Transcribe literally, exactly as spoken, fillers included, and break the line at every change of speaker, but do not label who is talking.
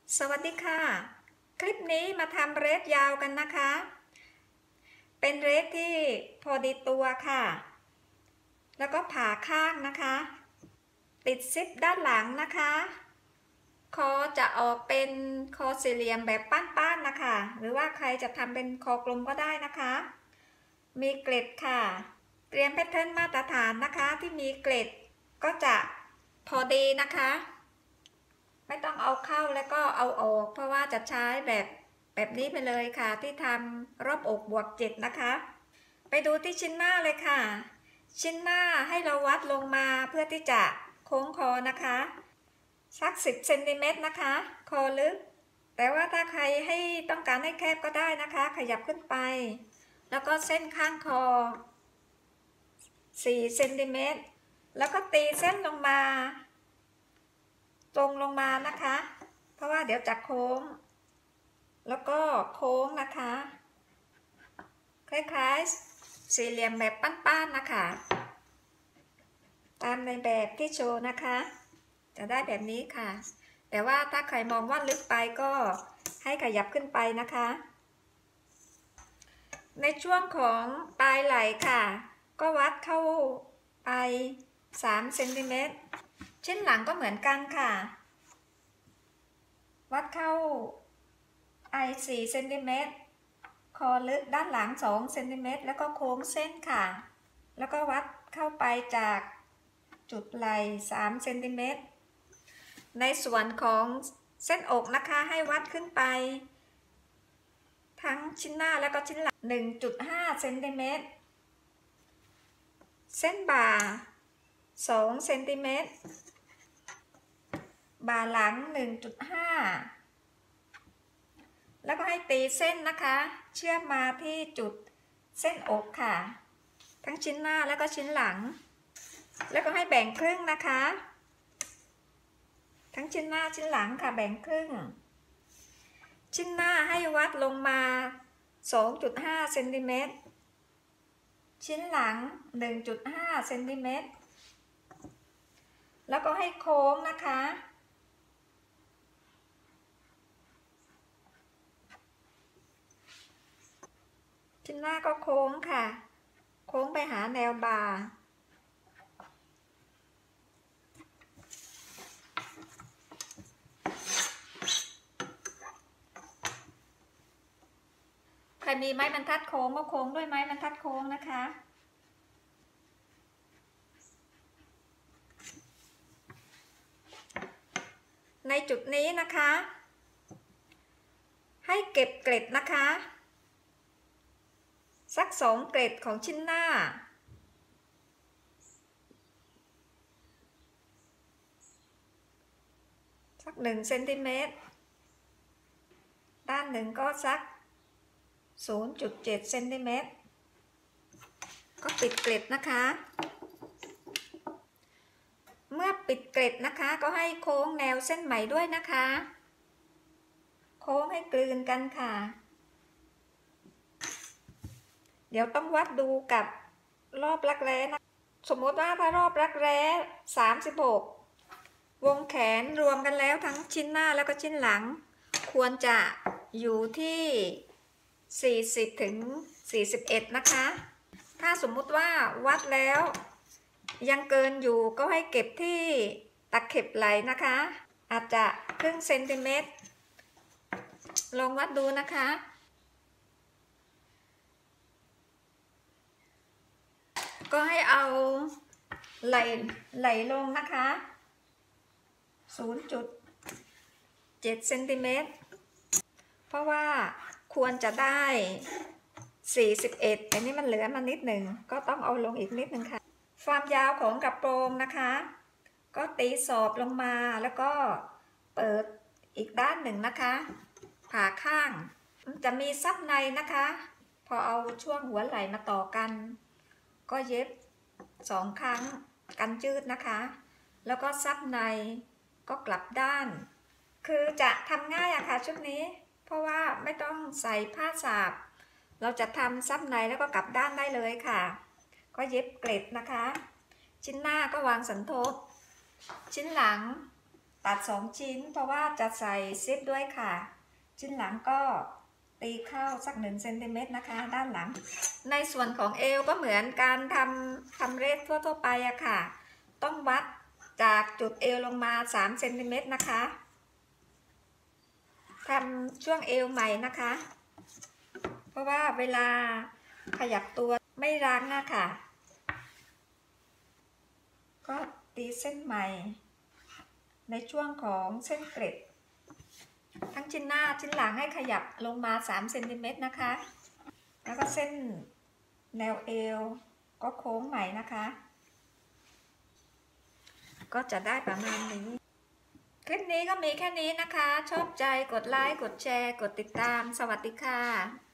สวัสดีค่ะคลิปนี้มาทำเรสยาวกันนะคะเป็นเรสที่พอดีตัวค่ะแล้วก็ผ่าข้างนะคะติดซิปด้านหลังนะคะคอจะออกเป็นคอสี่เหลี่ยมแบบป้านๆนะคะหรือว่าใครจะทำเป็นคอกลมก็ได้นะคะมีเกล็ดค่ะเตรียมแพทเทิร์นมาตรฐานนะคะที่มีเกล็ดก็จะพอดีนะคะไม่ต้องเอาเข้าแล้วก็เอาออกเพราะว่าจะใช้แบบแบบนี้ไปเลยค่ะที่ทำรอบอกบวกเจ็ดนะคะไปดูที่ชิ้นหน้าเลยค่ะชิ้นหน้าให้เราวัดลงมาเพื่อที่จะโค้งคอนะคะสักสิบเซนติเมตรนะคะคอลึกแต่ว่าถ้าใครให้ต้องการให้แคบก็ได้นะคะขยับขึ้นไปแล้วก็เส้นข้างคอสี่เซนติเมตรแล้วก็ตีเส้นลงมาตรงลงมานะคะเพราะว่าเดี๋ยวจะโค้งแล้วก็โค้งนะคะคล้ายๆสี่เหลี่ยมแบบป้านๆนะคะตามในแบบที่โชว์นะคะจะได้แบบนี้ค่ะแต่ว่าถ้าใครมองว่าลึกไปก็ให้ขยับขึ้นไปนะคะในช่วงของปลายไหล่ค่ะก็วัดเข้าไปสามเซนติเมตรชิ้นหลังก็เหมือนกันค่ะวัดเข้าไอสี่เซนติเมตรคอลึกด้านหลังสองเซนติเมตรแล้วก็โค้งเส้นค่ะแล้วก็วัดเข้าไปจากจุดไหล่สามเซนติเมตรในส่วนของเส้นอกนะคะให้วัดขึ้นไปทั้งชิ้นหน้าแล้วก็ชิ้นหลัง หนึ่งจุดห้าเซนติเมตรเส้นบ่าสองเซนติเมตรบ่าหลัง หนึ่งจุดห้า แล้วก็ให้ตีเส้นนะคะเชื่อมมาที่จุดเส้นอกค่ะทั้งชิ้นหน้าแล้วก็ชิ้นหลังแล้วก็ให้แบ่งครึ่งนะคะทั้งชิ้นหน้าชิ้นหลังค่ะแบ่งครึ่งชิ้นหน้าให้วัดลงมา สองจุดห้าเซนติเมตรชิ้นหลัง หนึ่งจุดห้าเซนติเมตรแล้วก็ให้โค้งนะคะชิ้นหน้าก็โค้งค่ะโค้งไปหาแนวบ่าใครมีไม้บรรทัดโค้งก็โค้งด้วยไม้บรรทัดโค้งนะคะในจุดนี้นะคะให้เก็บเกล็ดนะคะสักสองเกล็ดของชิ้นหน้าสักหนึ่งเซนติเมตรด้านหนึ่งก็สัก ศูนย์จุดเจ็ดเซนติเมตรก็ปิดเกล็ดนะคะเมื่อปิดเกล็ดนะคะก็ให้โค้งแนวเส้นไหมด้วยนะคะโค้งให้กลืนกันค่ะเดี๋ยวต้องวัดดูกับรอบรักแร้นะสมมติว่าถ้ารอบรักแร้สามสิบหกวงแขนรวมกันแล้วทั้งชิ้นหน้าแล้วก็ชิ้นหลังควรจะอยู่ที่สี่สิบถึงสี่สิบเอ็ดนะคะถ้าสมมุติว่าวัดแล้วยังเกินอยู่ก็ให้เก็บที่ตะเข็บไหล่นะคะอาจจะครึ่งเซนติเมตรลองวัดดูนะคะก็ให้เอาไหล่ไหล่ลงนะคะ ศูนย์จุดเจ็ดเซนติเมตรเพราะว่าควรจะได้สี่สิบเอ็ดแต่นี่มันเหลือมานิดหนึ่งก็ต้องเอาลงอีกนิดหนึ่งค่ะความยาวของกระโปรงนะคะก็ตีศอกลงมาแล้วก็เปิดอีกด้านหนึ่งนะคะผ่าข้างจะมีซับในนะคะพอเอาช่วงหัวไหล่มาต่อกันก็เย็บสองครั้งกันยืดนะคะแล้วก็ซับในก็กลับด้านคือจะทำง่ายอะค่ะชุดนี้เพราะว่าไม่ต้องใส่ผ้าสาบเราจะทำซับในแล้วก็กลับด้านได้เลยค่ะก็เย็บเกล็ดนะคะชิ้นหน้าก็วางสันทบชิ้นหลังตัดสองชิ้นเพราะว่าจะใส่ซิปด้วยค่ะชิ้นหลังก็ตีเข้าสักหนึ่งเซนติเมตรนะคะด้านหลังในส่วนของเอวก็เหมือนการทำทำเรสทั่วๆไปอะค่ะต้องวัดจากจุดเอวลงมาสามเซนติเมตรนะคะทำช่วงเอวใหม่นะคะเพราะว่าเวลาขยับตัวไม่รั้งนะคะก็ตีเส้นใหม่ในช่วงของเส้นเกล็ดทั้งชิ้นหน้าชิ้นหลังให้ขยับลงมาสามเซนติเมตรนะคะแล้วก็เส้นแนวเอวก็โค้งใหม่นะคะก็จะได้ประมาณนี้คลิปนี้ก็มีแค่นี้นะคะชอบใจกดไลค์กดแชร์กดติดตามสวัสดีค่ะ